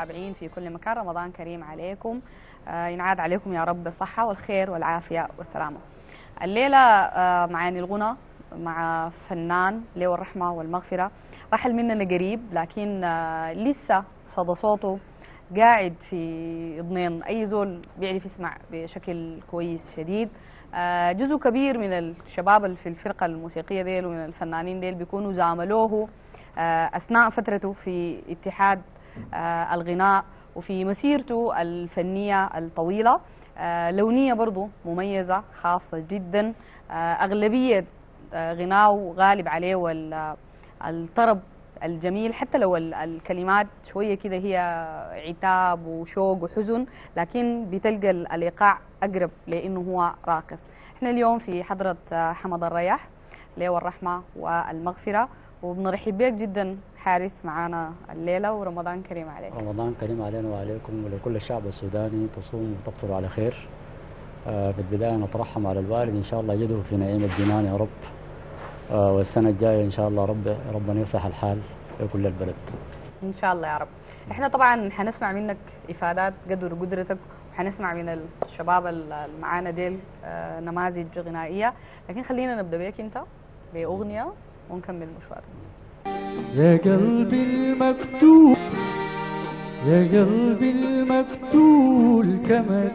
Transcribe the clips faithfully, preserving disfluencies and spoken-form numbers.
المتابعين في كل مكان، رمضان كريم عليكم. آه ينعاد عليكم يا رب بالصحة والخير والعافية والسلامة. الليلة آه معاني الغنى مع فنان له الرحمة والمغفرة، رحل مننا قريب لكن آه لسه صدى صوته قاعد في اذنين اي زول بيعرف يسمع بشكل كويس شديد. آه جزء كبير من الشباب اللي في الفرقة الموسيقية ديل ومن الفنانين ديل بيكونوا زاملوه أثناء فترته في اتحاد الغناء وفي مسيرته الفنية الطويلة. لونية برضو مميزة خاصة جدا، أغلبية غناءه غالب عليه الطرب الجميل، حتى لو الكلمات شوية كده هي عتاب وشوق وحزن، لكن بتلقى الإيقاع أقرب لأنه هو راقص. احنا اليوم في حضرة حمد الرياح له الرحمة والمغفرة، وبنرحب بك جدا حارث معانا الليله، ورمضان كريم عليك. رمضان كريم علينا وعليكم ولكل الشعب السوداني، تصوم وتفطر على خير. آه في البدايه نترحم على الوالد، ان شاء الله يجده في نعيم الجنان يا رب. آه والسنه الجايه ان شاء الله رب ربنا يصلح الحال لكل البلد ان شاء الله يا رب. احنا طبعا حنسمع منك افادات قدر قدرتك، وحنسمع من الشباب المعانا ديل آه نماذج غنائيه، لكن خلينا نبدا بيك انت باغنيه ونكمل مشوارنا. يا قلبي المكتوب يا قلبي المكتول كمل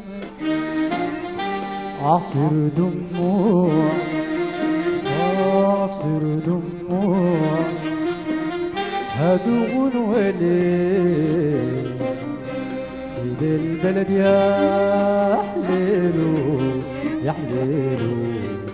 عصر دموع عصر دموع هدو غنوة ليه سيد البلد يا حليلو يا حليلو.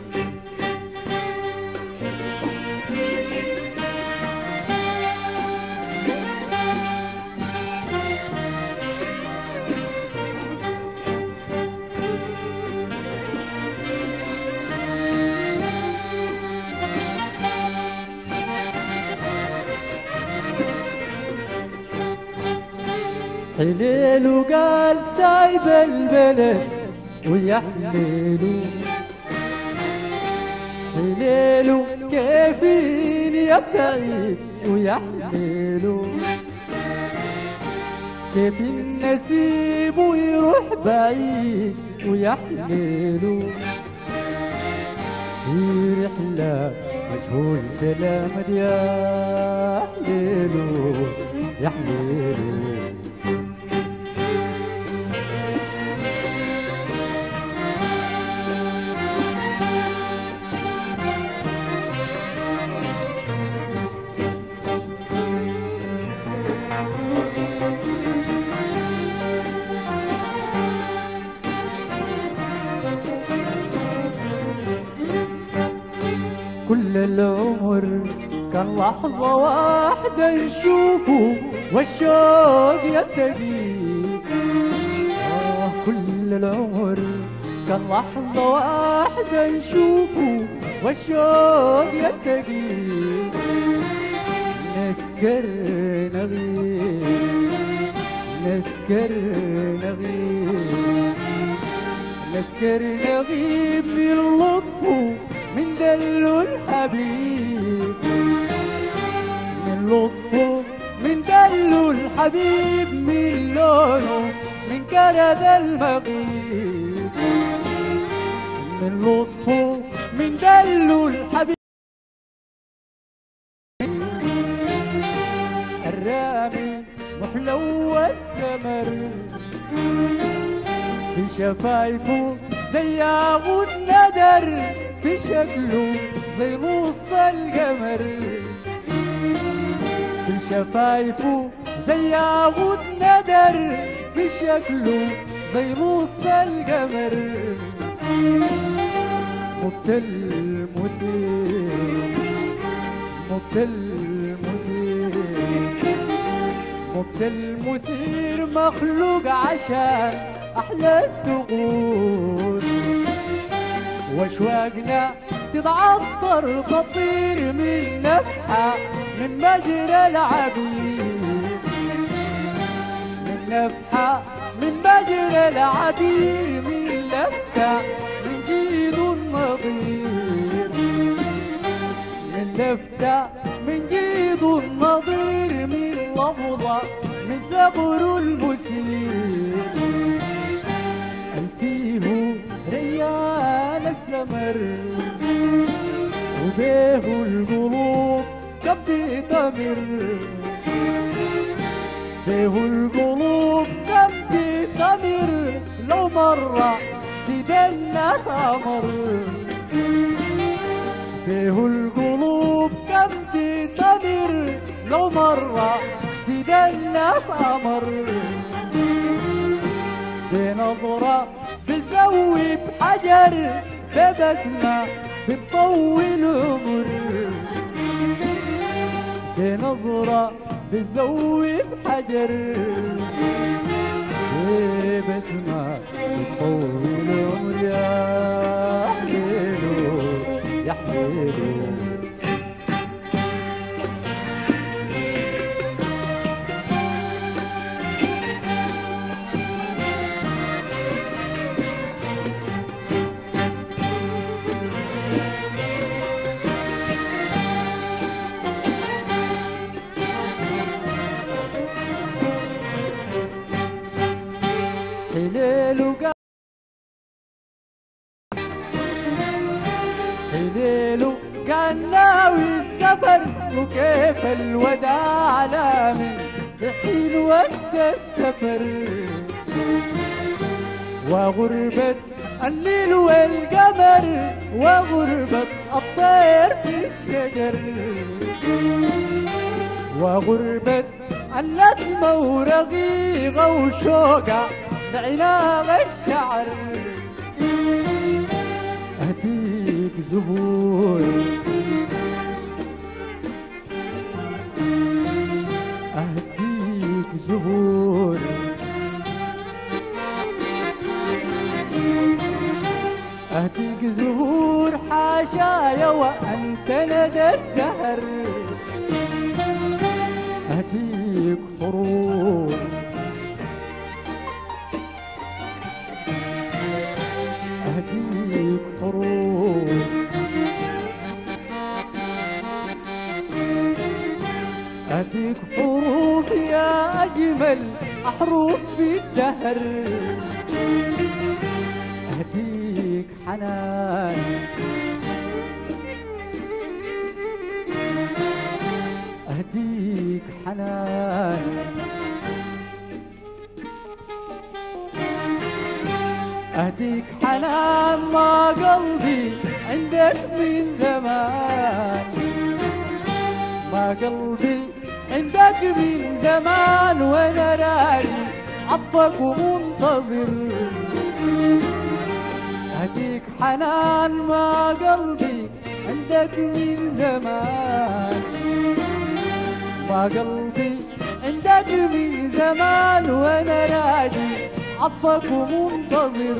حليلو قال سايب البلد ويا حليلو حليلو كيفين يبتعد ويا حليلو كيف النسيب ويروح بعيد ويا حليلو في رحلة مجهول تلامد يا حليلو يا حليلو. كل العمر كان لحظة واحدة نشوفه والشوق يلتقي. آه كل العمر كان لحظة واحدة نشوفه والشوق يلتقي. نسكر نغيب نسكر نغيب نسكر نغيب من لطفه من دلو الحبيب من لطفه من دلو الحبيب من لونه من كرد المغيب من لطفه من دلو الحبيب الرامي محلو الثمر في شفايفه زي عود ندر في شكله زي نص القمر في شفايفه زي عود ندر في شكله زي نص القمر. مبتل مثير مبتل مثير مبتل مثير مخلوق عشان أحلى الثغور واشواقنا تتعطر تطير من نفحة من مجرى العبير من نفحة من مجرى العبير من لفتة من جيد النظير من لفتة من جيد النظير من لفظة من ثغر المسير فيه ريان الثمر وبيه القلوب كبدي تمر بيه القلوب كبدي تمر لو مرة سيد الناس أمر بيه القلوب كبدي تمر لو مرة سيد الناس أمر بنظرة بتذوب حجر ببسمة بتطول عمر بنظرة بتذوب حجر ببسمة بتطول عمر يا حليلو يا حليلو حليلو حليلو كان ناوي السفر وكيف الوداع على من الحين وقت السفر وغربة الليل والقمر وغربة الطير في الشجر وغربة النسمة ورقيقة وشوقة لعناق الشعر أهديك زهور أهديك زهور أهديك زهور حاشايا وأنت ندى الزهر أهديك حروف أهديك حروف أهديك حروف يا أجمل أحرف في الدهر أهديك حنان أهديك حنان أهديك حنان ما قلبي عندك من زمان ما قلبي عندك من زمان وانا راجي عطفك ومنتظر أهديك حنان ما قلبي عندك من زمان ما قلبي عندك من زمان وانا راجي عطفك ومنتظر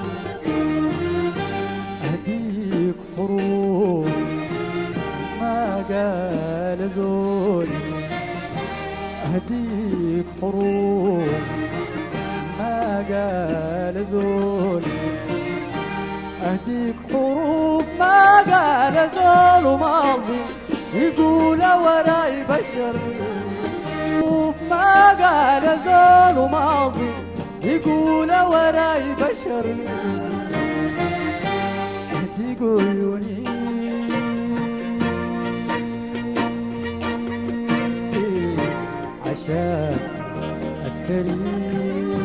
أهديك حروف ما قال زول أهديك حروف ما قال زول أهديك حروف ما قال زول وماضي يقول وراي بشر حروف ما قال زول وماضي يقول وراي بشر أهديك عيوني عشان أستريح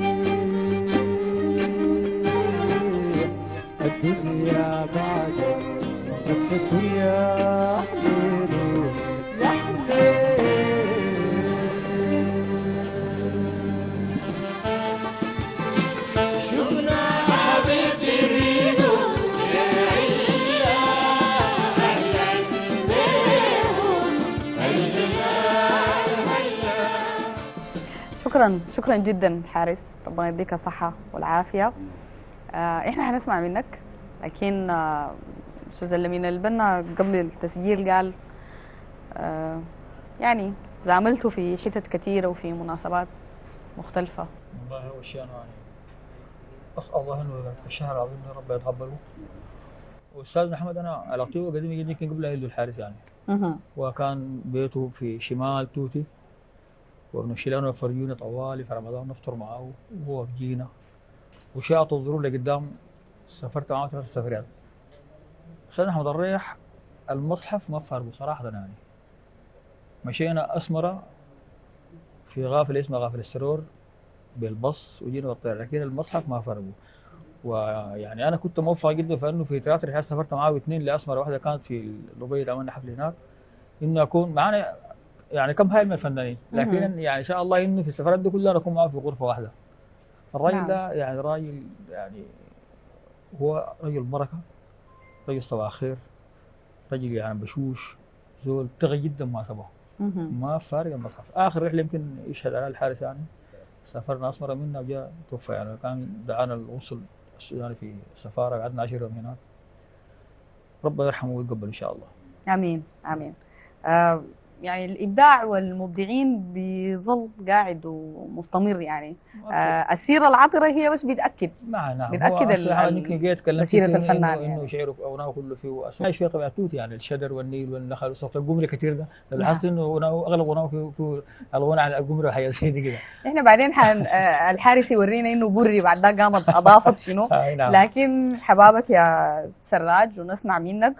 الدنيا بعد التسوية يا حليلو يا حليل شفنا حبيبي ريدو يا عيلة أهلا بيهم شكرا شكرا جدا حارس، ربنا يديك الصحة والعافية. آه احنا هنسمع منك، لكن آه استاذ لمين البنا قبل التسجيل قال آه يعني زاملته في حتت كثيرة وفي مناسبات مختلفة. والله أول شيء أنا يعني أسأل الله إنه الشهر العظيم يا رب يتقبله. وأستاذ محمد أنا علاقته قديمة جدا قبل لا يلدوا الحارس يعني. اها. وكان بيته في شمال توتي، وبنمشي له فرجوني طوالي في رمضان نفطر معاه وهو بيجينا وشاءت الظروف لقدام سافرت معاه ثلاث سفريات. أستاذ أحمد الريح المصحف ما فارقه صراحة يعني. مشينا أسمرة في غافلة اسمها غافلة السرور بالبص وجينا بالطيارة، لكن المصحف ما فرقوا. ويعني أنا كنت موفق جدا في إنه في ثلاث رحلات سافرت معاه واثنين لأسمرة، واحدة كانت في الأبيض عملنا حفل هناك، إنه أكون معنا يعني كم هاي من الفنانين، لكن يعني إن شاء الله إنه في السفرات دي كلها نكون معاه في غرفة واحدة. الراجل نعم. ده يعني راجل يعني هو رجل بركة، رجل صباح خير، رجل يعني بشوش، زول تغي جدا ما سبه ما فارق المصحف. اخر رحله يمكن يشهد عليها الحارس يعني سافرنا اسمره منا وجاء توفى يعني، كان دعانا الوصل السوداني في السفاره، قعدنا عشرة يوم هناك. ربنا يرحمه ويقبل ان شاء الله. امين امين. آه يعني الابداع والمبدعين بيظل قاعد ومستمر يعني. آه السيره العطره هي بس بتاكد نعم نعم بتاكد مسيره الفنان انه يعني. انه شعره اغناه كله فيه عايش في طبيعه توت يعني، الشجر والنيل والنخل وصوت القمري كثير ده، لاحظت انه اغلب غناه في في الغنى على القمري وحاجات زي دي كده. احنا بعدين حن آه الحارس يورينا انه بري بعد ده قامت اضافت شنو. نعم. لكن حبابك يا سراج ونسمع منك.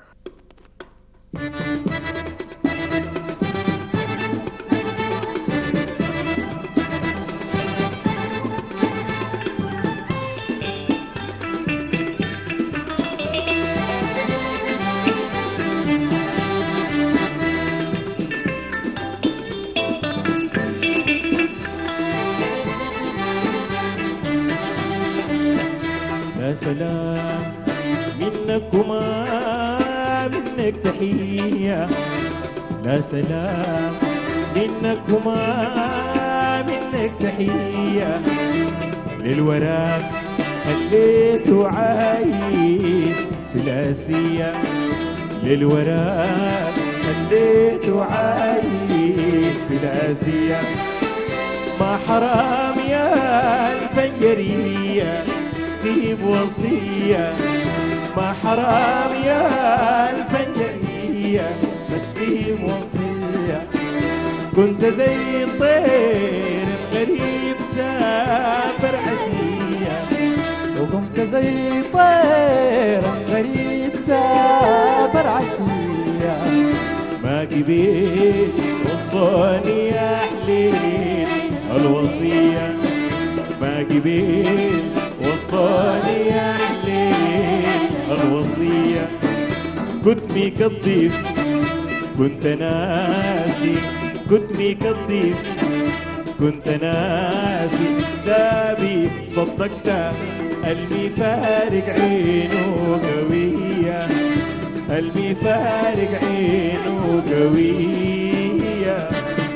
يا سلام منك وما منك تحية، لا سلام منك وما منك تحية، للوراك خليته عايش في الآسية، للوراك خليته عايش في الآسية. ما حرام يا الفنجرية سيب وصية، ما حرام يا الفنجرية ما تسيب وصية. كنت زي الطير غريب سافر عشية، وكنت زي طير غريب سافر عشية. ما قبيت وصاني يا حليل الوصية، ما قبيت وصاني يا حليل الوصية. كنت ميك الضيف كنت ناسي، كنت ميك الضيف كنت ناسي، دابي صدقت قلبي فارق عينه قوية، قلبي فارق عينه قوية.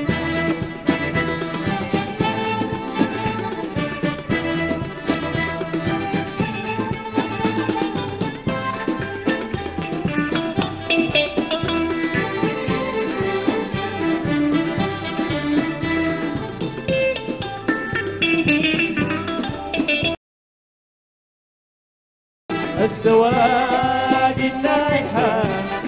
السواق النايحة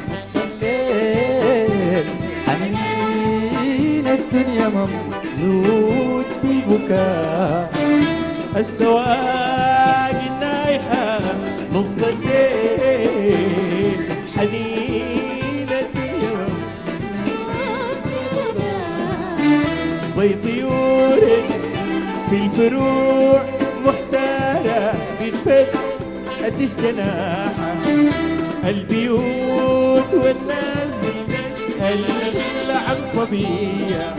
الليل حنين الدنيا ممزوج في بكاء. السواق النايحة نص الليل حنين الدنيا زي طيور في الفروع محتارة بتفتح أتش جناحة. البيوت والناس بتسأل عن صبية،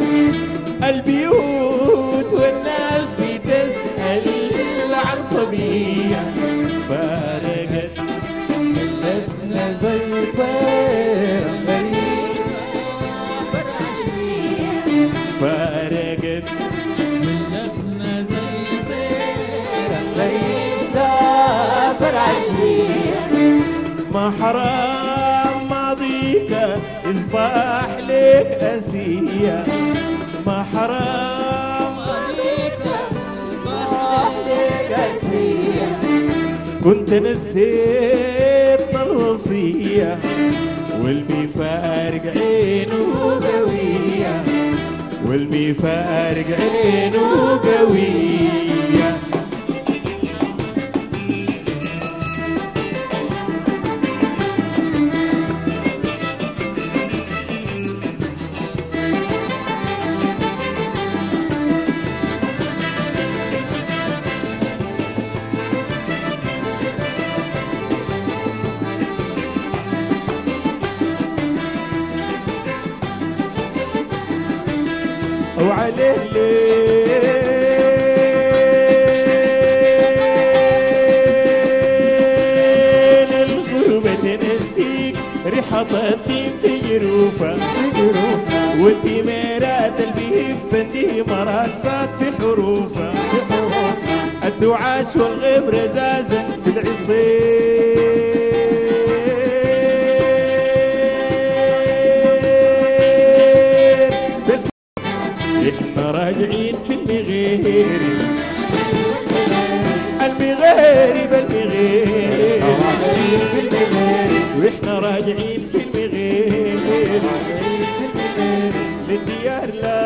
البيوت والناس بتسأل عن صبية. فارقت خلتنا زي طير غريب سافر عشية، فارقت خلتنا زي طير غريب سافر عشية. ما حرام ماضيك يصبح لك أسية، ما حرام ماضيك يصبح لك أسية. كنت نسيت الوصية واللي فارق عينه قوية، والمفارق عينه قوية. وعليه ليل الغربة تنسيك ريحة الطيب في جروفها، والتميرات البيف فندي مراقصات في حروفها، الدعاش والغيب رزازا في العصير. احنا راجعين في المغيري المغيري بالمغيري، واحنا راجعين في المغيري للديار لا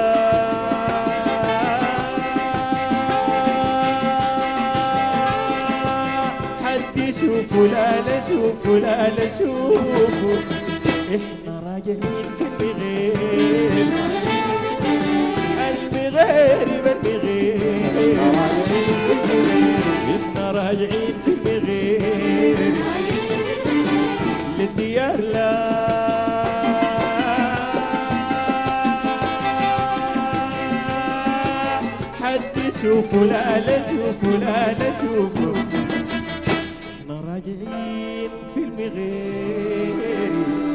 حد يشوفه، لا لا شوفه، لا لا شوفه. احنا راجعين في المغيري المغيري بالمغير، احنا راجعين في المغير للديار لا حد يشوفه، لا لا شوفه، لا لا شوفه. احنا راجعين في المغير.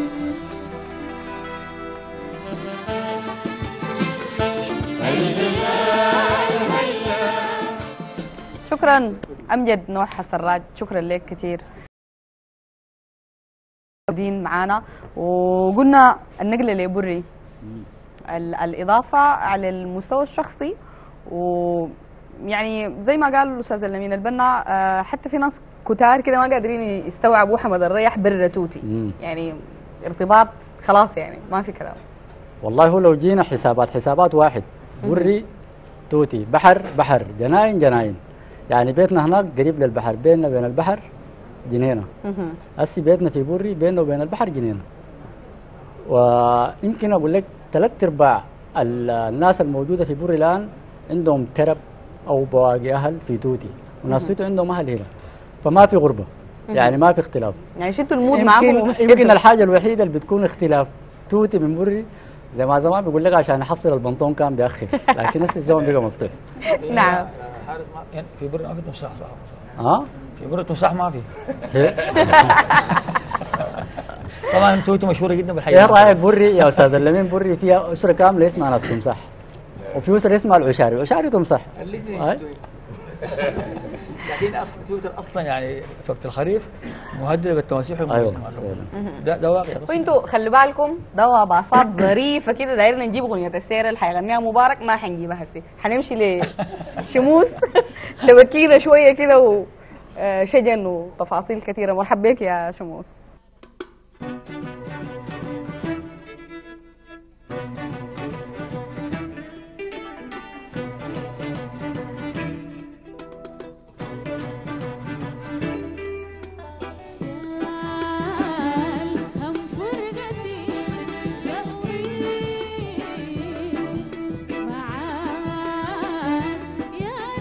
شكرا أمجد نوح السراج، شكرا لك كثير موجودين معانا. وقلنا النقلة لبري الإضافة على المستوى الشخصي، ويعني زي ما قال الأستاذ الأمين البنا حتى في ناس كتار كده ما قادرين يستوعبوا حمد الريح بر توتي، يعني ارتباط خلاص يعني ما في كلام. والله هو لو جينا حسابات حسابات واحد بري توتي، بحر بحر، جناين جناين، يعني بيتنا هناك قريب للبحر، بيننا وبين البحر جنينه. هسي بيتنا في بري بيننا وبين البحر جنينه. ويمكن اقول لك ثلاث ارباع الناس الموجوده في بري الان عندهم ترب او بواقي اهل في توتي، وناس توتي عندهم اهل هنا، فما في غربه، يعني ما في اختلاف. يعني شلتوا المود معاكم. يمكن الحاجه الوحيده اللي بتكون اختلاف توتي من بري زي ما زمان بيقول لك عشان يحصل البنطون كان بيأخر، لكن هسه الزمن بقى مفتوح. نعم. يعني في بري ما في تمساح صح؟ ها؟ في بري تمساح ما في. طبعا توتي مشهوره جدا بالحياه. ايه رايك بري يا استاذ اللمين؟ بري فيها اسره كامله اسمها ناس تمساح، وفي اسره اسمها العشاري، العشاري تمساح. لكن اصل تويتر اصلا يعني في الخريف مهدده بالتماسيح. ايوه ده ده واقع. وانتوا خلوا بالكم ده باصات ظريفه كده دايرين نجيب اغنيه السير اللي حيغنيها مبارك، ما حنجيبها هسه، حنمشي لشموس تبكينا شويه كده وشجن وتفاصيل كثيره. مرحبا بك يا شموس.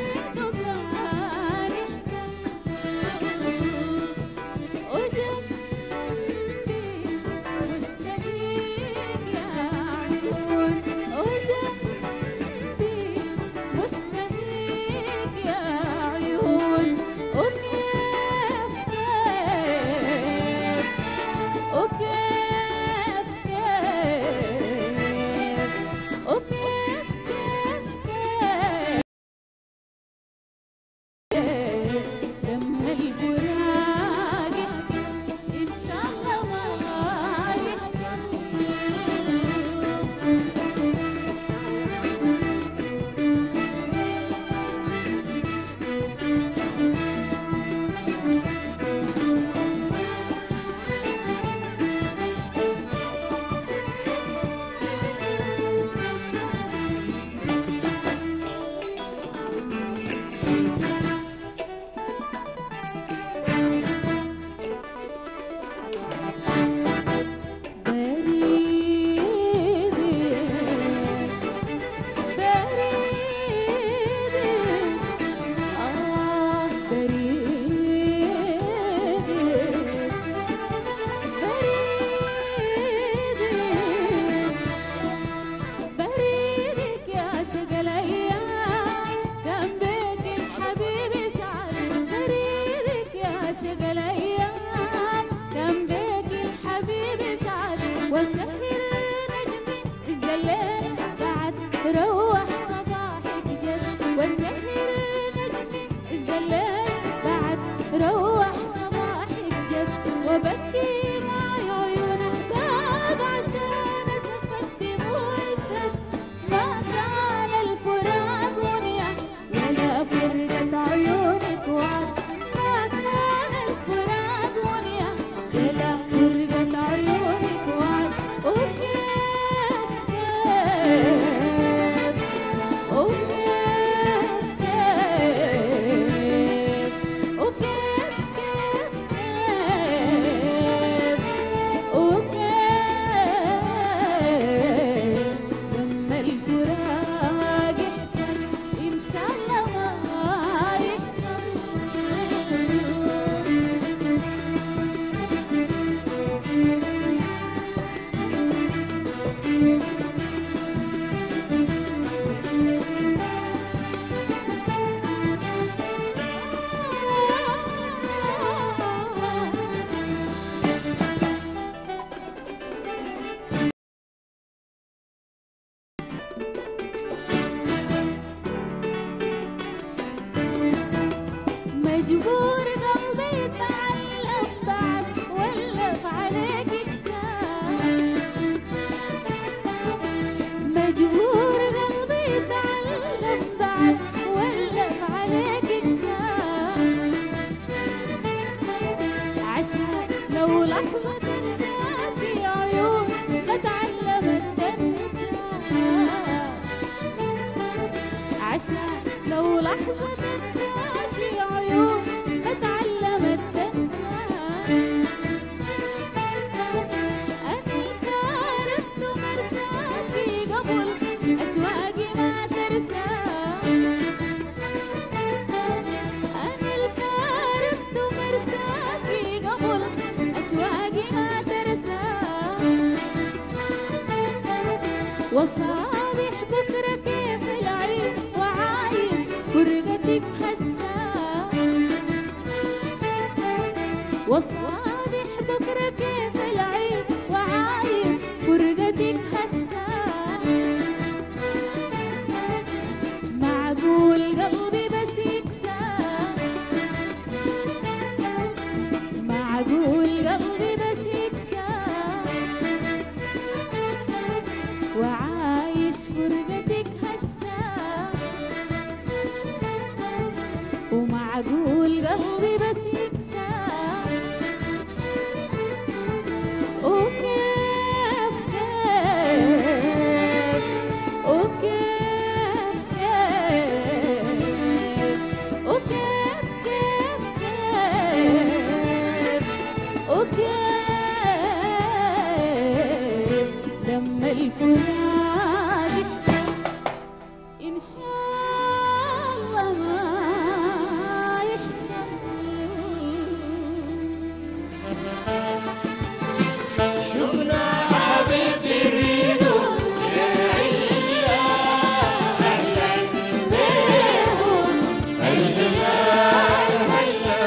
وجب وسهر نجمي الزلال بعد روح صباحك جد وسهر نجمي الزلال بعد روح صباحك جد وبكي مع عيون احباب عشان اسفك دموع الشد ما كان الفراق غنية ولا فرقة عيونك وعد ما كان الفراق غنية ولا فرقة عيونك وعد وكيف كيف وكيف كيف وكيف كيف كيف وكيف لما الفراق يحصل إن شاء الله ما يحصل مجبور قلبي يتعلم بعد ولف عليك كسام مجبور قلبي يتعلم بعد ولف عليك كسام عشان لو لحظة تنساك عيون ما تعلمت تنسى عشان لو لحظة تنساك عيون ما تعلمت تنسى أنا الفارقت مرساكي قبل أشواقي ما ترسى أنا الفارقت مرساكي قبل أشواقي ما ترسى وصابح بكرة كيف العيد وعايش فرقتك حسا وصابح بكرة كيف العيد وعايش فرقتك حسا معقول قلبي بس يكسى معقول قلبي بس يكسى وعايش فرقتك هسا ومعقول قلبي بس يكسى وكيف كيف وكيف كيف وكيف كيف كيف وكيف لما الفراق يحصل إن شاء الله ما يحصل شفنا حبيب يريدو يا عيا أهلا بيهم الهلال هلا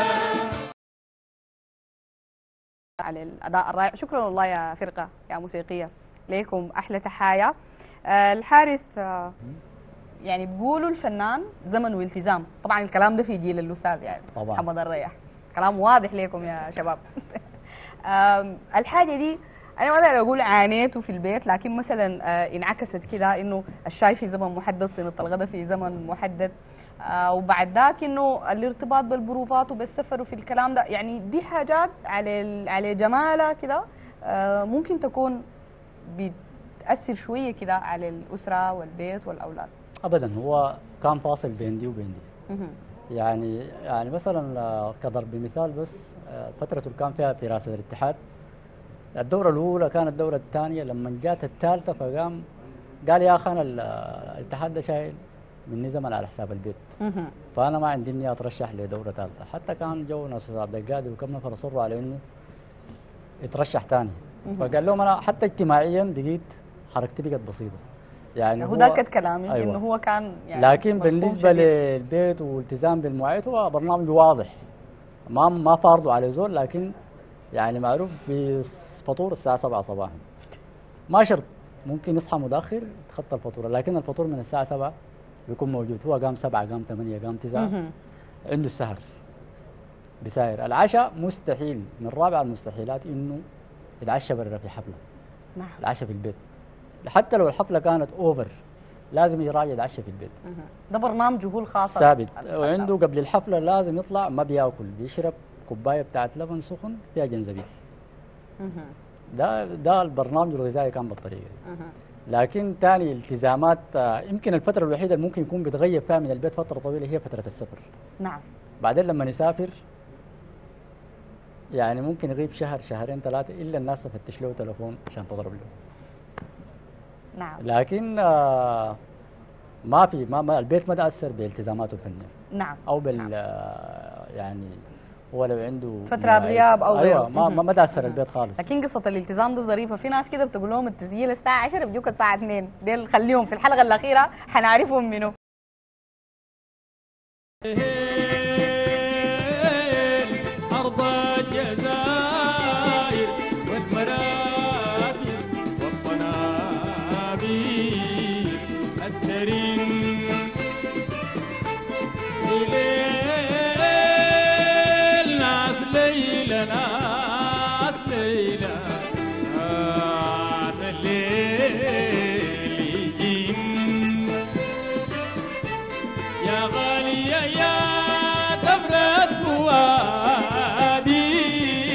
على الاداء الرائع. شكرا والله يا فرقه يا موسيقيه، ليكم احلى تحايا. آه، الحارس آه، يعني بيقولوا الفنان زمن والتزام، طبعا الكلام ده في جيل الاستاذ يعني طبعاً. محمد الريح، كلام واضح ليكم يا شباب. آم، الحاجه دي انا ما اقدر اقول عانيته في البيت، لكن مثلا آه، انعكست كده انه الشاي في زمن محدد، صينيه الغداء في زمن محدد، آه، وبعد ذاك انه الارتباط بالبروفات وبالسفر وفي الكلام ده، يعني دي حاجات على ال- على جمالها كده آه، ممكن تكون بتاثر شويه كده على الاسره والبيت والاولاد. ابدا، هو كان فاصل بين دي وبين دي. مهم. يعني يعني مثلا آه، كضرب مثال بس، آه، فترة اللي كان فيها في رئاسة الاتحاد، الدورة الأولى كانت الدورة الثانية، لما جات الثالثة فقام قال يا أخي أنا ال- الاتحاد ده شايل مني زمن على حساب البيت، مهم. فأنا ما عندي إني أترشح لدورة ثالثة. حتى كان جو ناس عبد القادر وكم نفر أصروا على إنه يترشح ثاني، فقال لهم أنا حتى اجتماعيا بقيت حركتي بقت بسيطة. يعني هو ده كانت كلامي، أيوة. انه هو كان يعني لكن مفهوم بالنسبه شديد. للبيت والالتزام بالمواعيد هو برنامج واضح، ما ما فارضه على زول، لكن يعني معروف بفطور الساعه سبعة صباحا. ما شرط، ممكن يصحى متاخر يتخطى الفطور، لكن الفطور من الساعه سبعة بيكون موجود. هو قام سبعة قام ثمانية قام تسعة مهم. عنده السهر بساير. العشاء مستحيل، من رابع المستحيلات انه يتعشى برا في حفله. نعم. العشاء في البيت، حتى لو الحفله كانت اوفر لازم يراجع يتعشى في البيت. مهم. ده برنامجه هو الخاص ثابت. الفنان. وعنده قبل الحفله لازم يطلع ما بياكل، بيشرب كوبايه بتاعت لبن سخن فيها جنزبيل. مهم. ده ده البرنامج الغذائي كان بالطريقه دي. مهم. لكن تاني التزامات، آه، يمكن الفتره الوحيده اللي ممكن يكون بيتغيب فيها من البيت فتره طويله هي فتره السفر. نعم. بعدين لما يسافر يعني ممكن يغيب شهر شهرين ثلاثه الا الناس تفتش له تليفون عشان تضرب له. نعم. لكن آه، ما في ما, ما البيت ما تاثر بالتزاماته الفنيه نعم. او بال نعم. آه، يعني هو لو عنده فترة مواعيد- غياب أو ايوه غيره. ما ما, ما تاثر مهم. البيت خالص. لكن قصة الالتزام دي ظريفة، في ناس كده بتقول لهم التسجيل الساعة عشرة بيجوك الساعة اثنين، ديل خليهم في الحلقة الأخيرة حنعرفهم منو. أرض الجزائر والمراكب والطنابير الترين الليل ناس ليلة ناس ليلة آت الليل يجين يا غالية يا تبرد فؤادي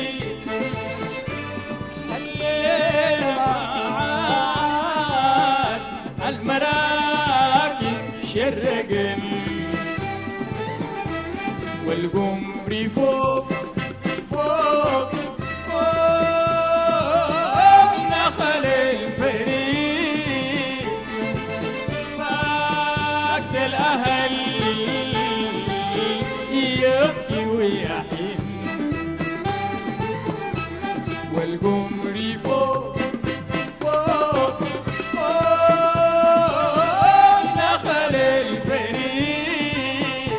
الليل معاد المراكب شرقن والقمر فوق فوق فوق نخل الفريق فقد الأهل يبكي ويحن والقمر فوق فوق فوق نخل الفريق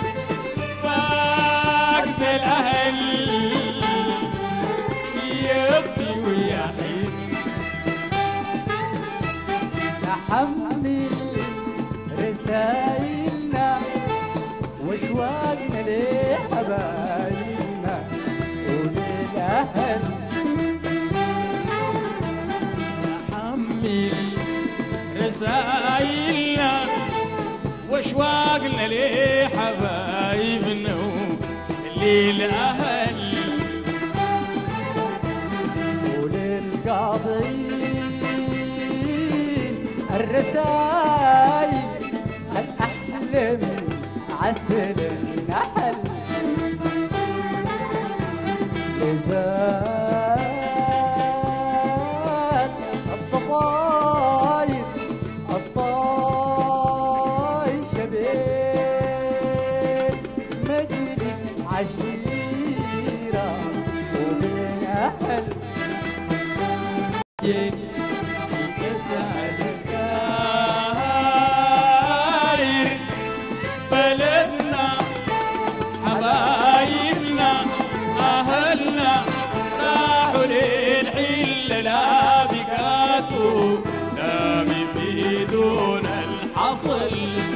فقد الأهل يبكي ويحن تحمل رسائلنا واشواقنا لحبايبنا وللأهل. نحمل رسائلنا واشواقنا لحبايبنا وللأهل وللقاضين الرسائل الأحلى من عسل النحل لذات الضفاير الطايشة بين مجلس عشيرة وبين أهل يسعد ساير بلدنا حبايبنا أهلنا راحوا للحل لا بكاتوا لا بيفيدون الحصل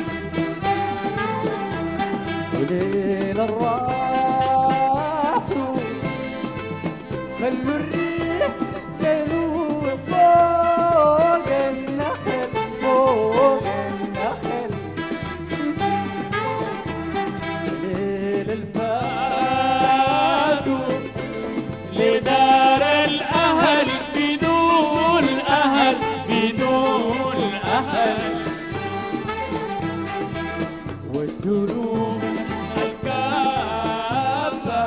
وليل الراحوا خلوا الريح تنوب فوق النخل فوق النخل ليل الفاتوا لدار الأهل بدون أهل بدون أهل والدروب الكافة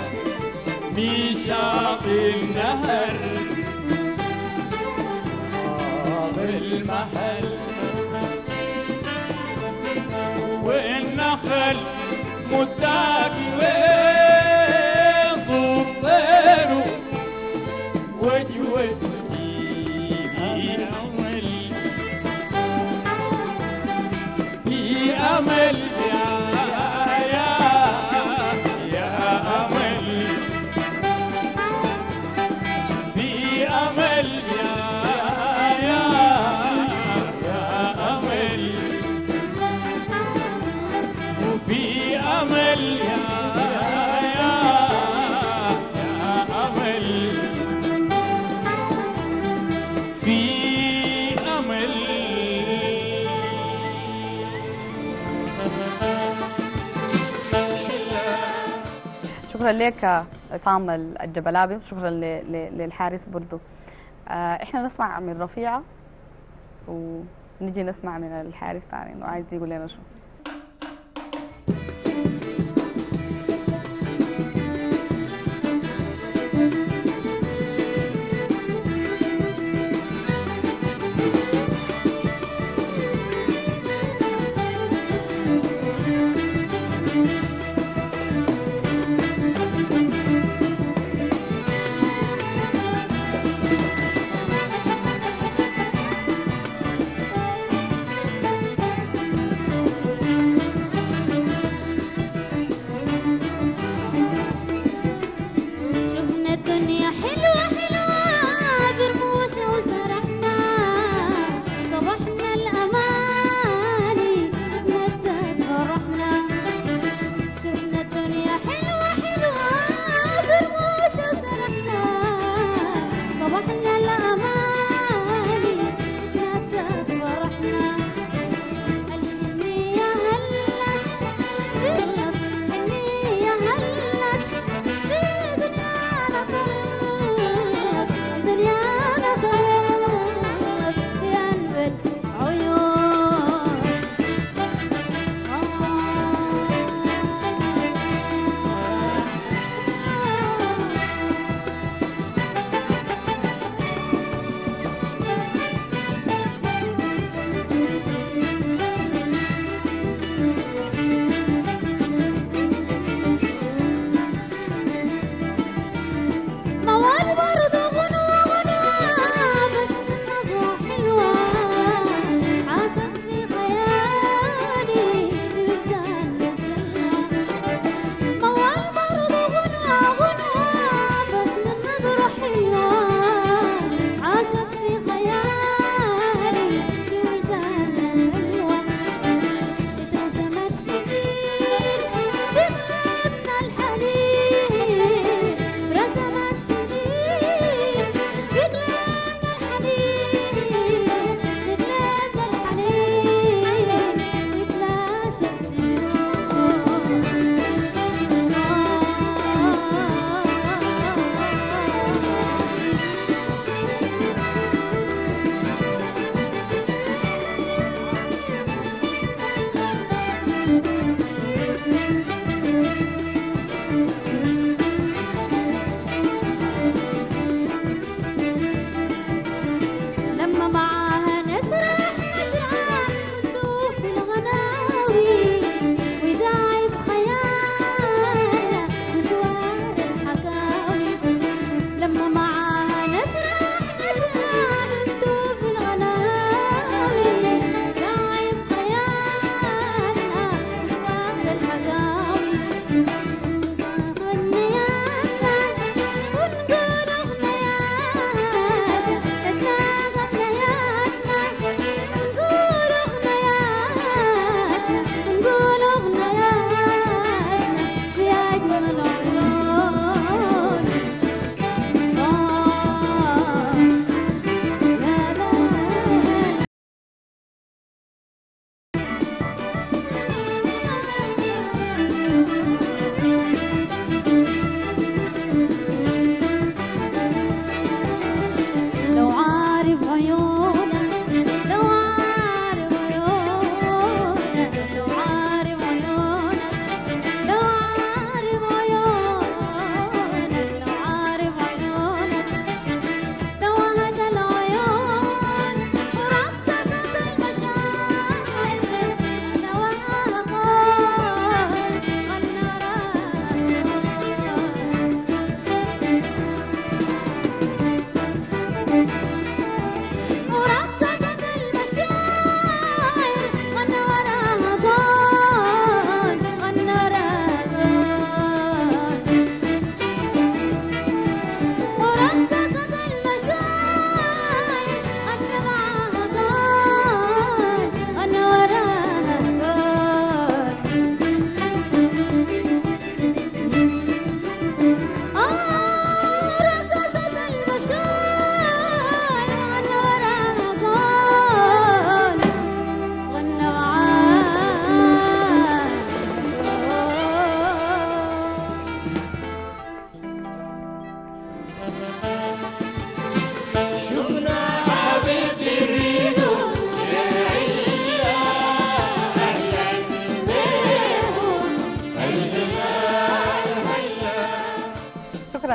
بشاطئ النهر صاب المحل والنخل متاكي وصوب طيره وجوتي أمل في أمل يا يا يا أمل في أمل يا شكرا لك عصام الجبلابي، وشكرا ل- ل- للحارس برضو. آه، احنا نسمع من رفيعة ونجي نسمع من الحارس ثاني انه عايز يقول لنا شو.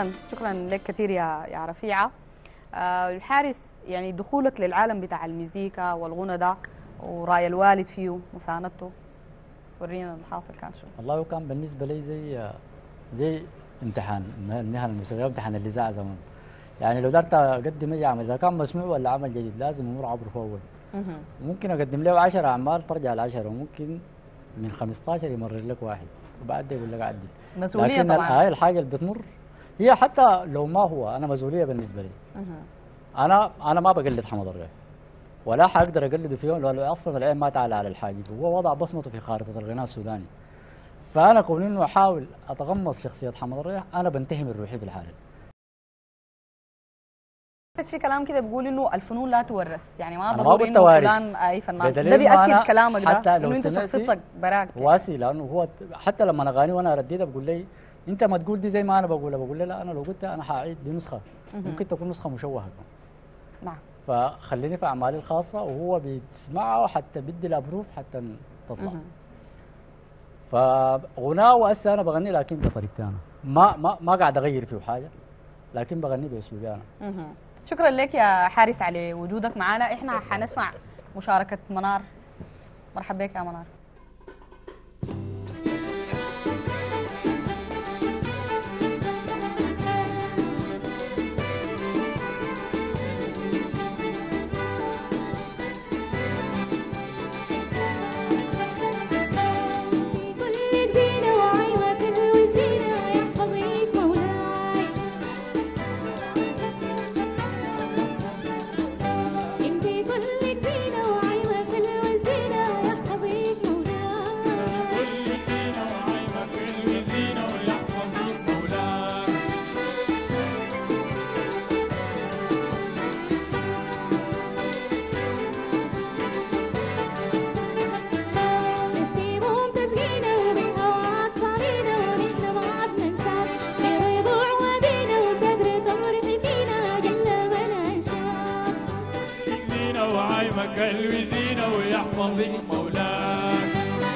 شكرا شكرا لك كثير يا يا رفيعه. آه الحارس، يعني دخولك للعالم بتاع المزيكا والغنى ده وراي الوالد فيه مساندته، ورينا اللي حاصل كان شو. والله كان بالنسبه لي زي زي امتحان المهن الموسيقيه، امتحان الاذاعه زمان. يعني لو قدرت اقدم اي عمل، اذا كان مسموع ولا عمل جديد، لازم امر عبره اول. ممكن اقدم له عشرة اعمال ترجع ل عشرة، وممكن من خمستاشر يمرر لك واحد وبعد يقول لك عدل. مسؤوليه لكن طبعا. هاي الحاجه اللي بتمر هي حتى لو ما هو، انا مسؤوليه بالنسبه لي. انا انا ما بقلد حمد الريح ولا حاقدر اقلده في يوم، لانه اصلا العين ما تعالى على الحاجب، وهو وضع بصمته في خارطه الغناء السوداني. فانا كون انه احاول اتغمص شخصيه حمد الريح، انا بنتهي من روحي في الحاله. بس في كلام كده بيقول انه الفنون لا تورث، يعني ما أنا ما ضروري قلت انه وارث. فلان اي فنان، بدليل ده ما بياكد أنا كلامك ده حتى لو انه انت سمعتي شخصيتك براك. واسي، لانه هو حتى لما اغاني وانا رديتها بقول لي انت ما تقول دي زي ما انا بقولها، بقول له لا، انا لو قلتها انا حاعيد دي نسخه، ممكن تكون نسخه مشوهه. نعم. فخليني في اعمالي الخاصه، وهو بيسمعها وحتى بدي الابروف حتى تطلع. فغناء وهسه انا بغني لكن بطريقتي انا، ما ما ما قاعد اغير فيه حاجه، لكن بغني باسلوبي انا. شكرا لك يا حارس على وجودك معنا. احنا حنسمع مشاركه منار. مرحبا بك يا منار. قلبي زينة ويحفظك مولاك.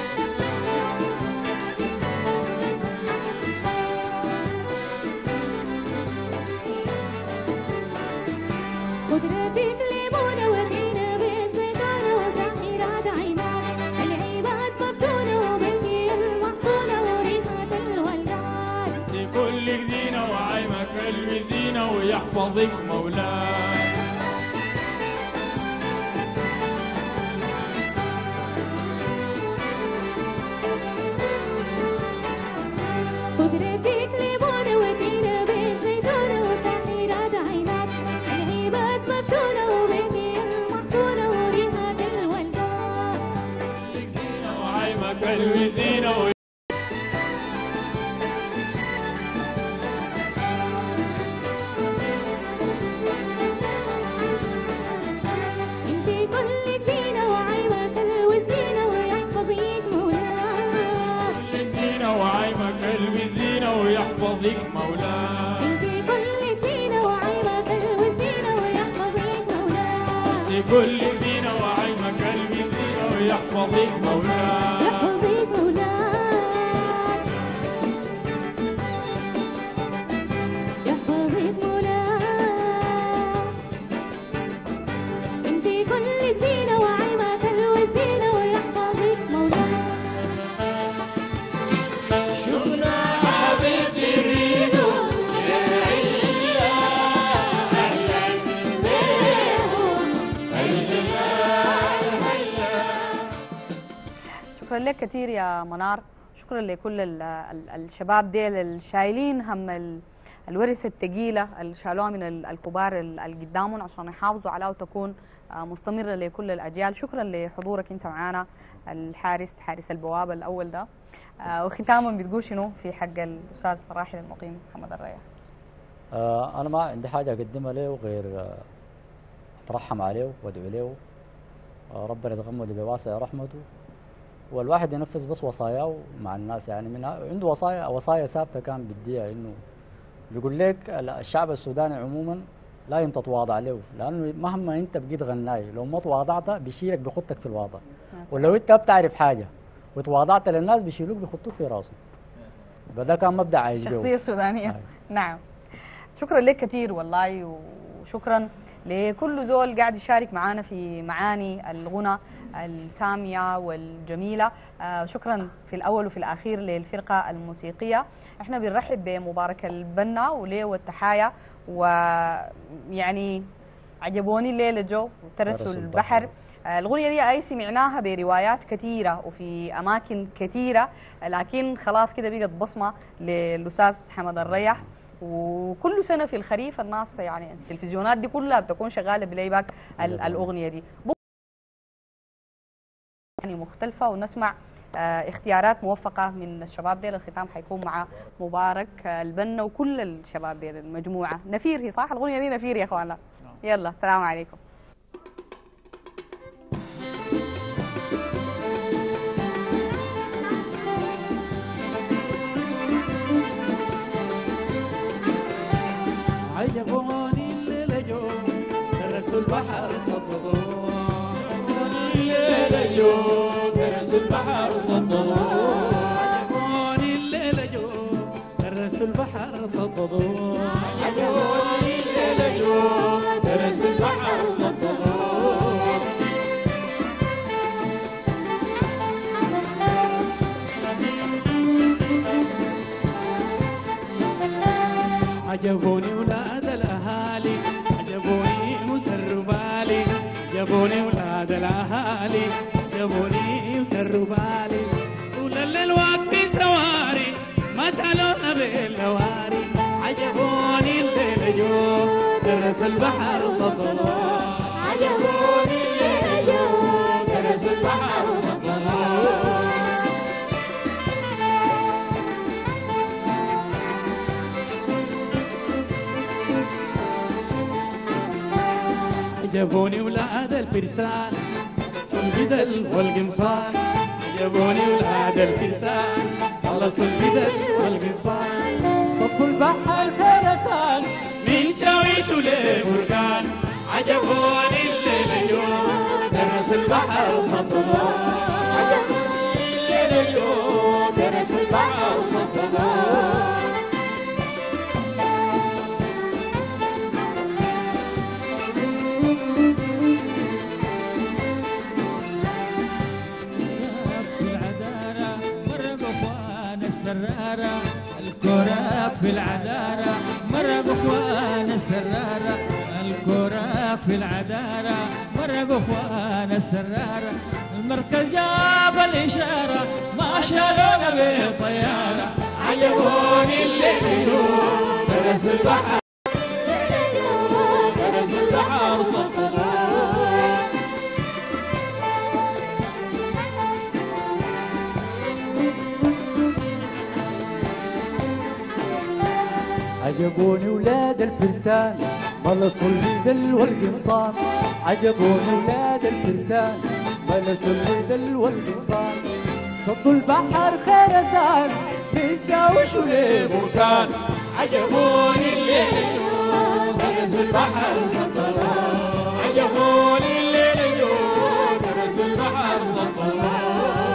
قدرتك ليمونة ودينا بالزيتونة وساحرات عيناك، العباد مفتونة وبالكي المحصونة وريحة الولدان. لكل زينة وعيمك قلبي زينة ويحفظك مولاك. قدرتك ليمونة ودينا بالزيتونة وساحرات عيناك، العباد مفتونة وبالكي المحصونة وريحة الولدان. لك زينة وعيمك قلبي زينة و... انتي كلك زينة وعيمك الوزينة ويحفظيك مولاك. لك زينة وعيمك قلبي زينة ويحفظك مولاك. انتي كلك زينة وعيمك الوزينة ويحفظيك مولاك. لكل زينة وعيمك قلبي زينة ويحفظك مولاك. يحفظيك مولاك. يحفظيك مولاك. انتي كلك زينة وعيمك الوزينة ويحفظيك مولاك. شفنا حبيبي ريدو يا عيلة أهلا بيهم شكرا لك كثير يا منار. شكرا لكل ال ال الشباب ديل الشايلين هم ال الورثة الثقيلة اللي شالوها من ال الكبار اللي قدامهم عشان يحافظوا عليها وتكون مستمرة لكل الأجيال. شكرا لحضورك أنت معنا الحارس، حارس البوابة الأول ده. وختاما بتقول شنو في حق الأستاذ الراحل المقيم محمد الريح؟ آه أنا ما عندي حاجة أقدمها له غير آه أترحم عليه وأدعو له، آه ربنا يتغمد بواسع رحمته، والواحد ينفذ بس وصاياه مع الناس. يعني من عنده وصايا وصايا ثابتة كان بديها، إنه بيقول لك الشعب السوداني عموما لا أنت تتواضع له، لأنه مهما أنت بقيت غناي لو ما تواضعت بيشيلك بيخطك في الواضع، ولو أنت بتعرف حاجة وتواضعت للناس بيشيلوك بيخطوك في راسهم. فده كان مبدأ عايز الشخصية السودانية. نعم. شكرا لك كثير والله، وشكرا لكل زول قاعد يشارك معنا في معاني الغنى السامية والجميلة. آه شكرا في الأول وفي الأخير للفرقة الموسيقية. احنا بنرحب بمبارك البنا وليه والتحايا، ويعني عجبوني الليلة جو وترسوا البحر. آه الغنية دي أي سمعناها بروايات كثيرة وفي أماكن كثيرة، لكن خلاص كده بقت بصمة للأستاذ حمد الريح. وكل سنه في الخريف الناس يعني التلفزيونات دي كلها بتكون شغاله بلاي باك الاغنيه دي يعني مختلفه، ونسمع اه اختيارات موفقه من الشباب ديل. الختام حيكون مع مبارك البنا وكل الشباب ديل المجموعه. نفير هي صح؟ الاغنيه دي نفير يا اخوانا. يلا السلام عليكم. عجبوني الليلة جو درسوا البحر صدقوا، الليلة جو درسوا البحر صدقوا، عجبوني الليلة جو درسوا البحر صدقوا، عجبوني الليلة جو درسوا البحر صدقوا. عجبوني ولاد الأهالي، عجبوني مسر بالي، عجبوني ولاد الأهالي، عجبوني مسر بالي، طول الليل واقفين سواري ما شالونا بالنواري، عجبوني الليل جو درس البحر صدقوا، عجبوني الليل جو درس البحر صدقوا. عجبوني ولاد الفرسان صنبدل والقمصان، عجبوني ولاد الفرسان والله صنبدل والقمصان، صبوا البحر خرسان من شاويش ولبركان، عجبوني الليل جو درس البحر صدقوا، عجبوني الليل جو درس البحر صدقوا. السرارة الكراب في العدارة مرقوا اخوان السرارة، الكراب في العدارة مرقوا اخوان السرارة، المركز جاب الإشارة ما شالونا بالطيارة، عجبوني الليل درس البحر درس البحر صدقوا. عجبوني ولاد الفرسان ملصوا البدل والقمصان، عجبوني ولاد الفرسان ملصوا البدل والقمصان، صدوا البحر خرسان من شاوش ولبركان، عجبوني الليل درس البحر صدقوا، عجبوني الليل درس البحر صدقوا.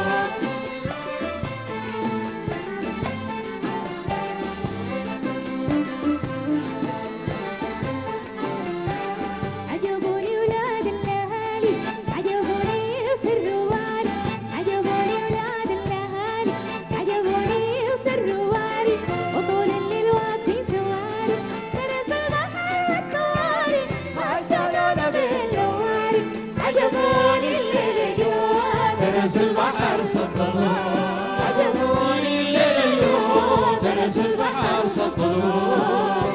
درس البحر صدقوا، عجبوني الليل درس البحر صدقوا.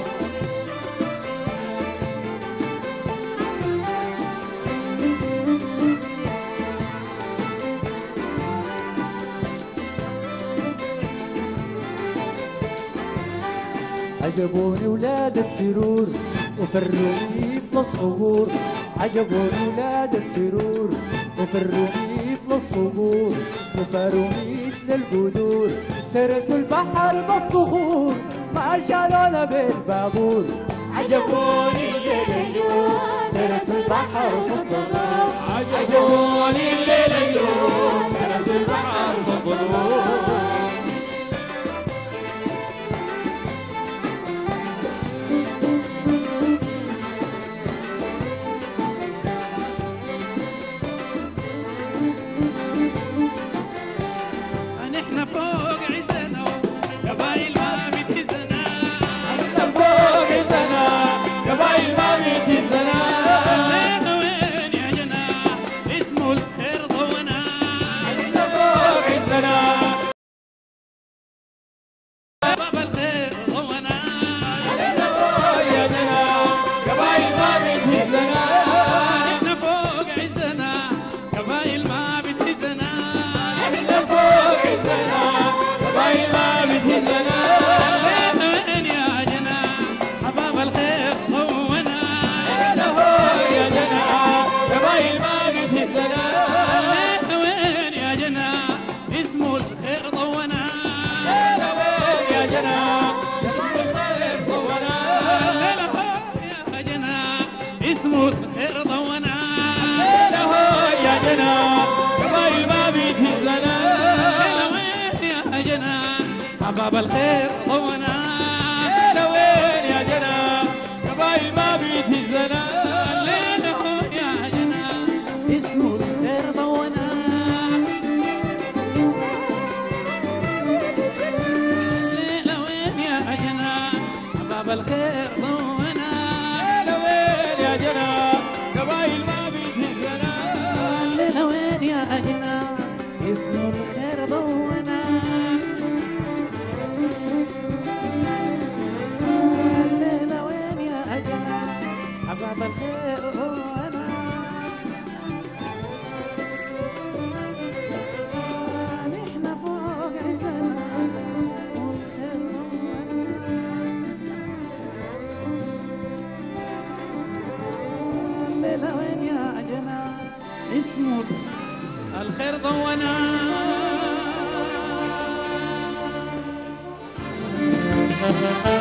عجبوني ولاد السرور وفروني يطلع الصقور، عجبوني ولاد السرور وفروني يطلع الصقور، وفروني للقدور ترسوا البحر بالصخور ما شالونا بالبابور، عجبوني الليل ترسوا البحر صدقوا، عجبوني الليل ترسوا البحر صدقوا. اسمه الخير ضونا له يا جنان قبايل ما بيتهزنا وين يا جنان حباب الخير ضونا وين يا جنان قبايل ما بيتهزنا يا جنان اسمه الخير ضونا الليلة وين يا جنان حباب الخير ضونا وين يا جنان قبايل ما بيتهزنا الليلة وين يا جنان اسمه الخير ضونا الليلة وين يا جنان حباب الخير ضونا نحن فوق عزنا اسمه الخير ضونا الليلة وين يا جنان اسمه الخير ضونا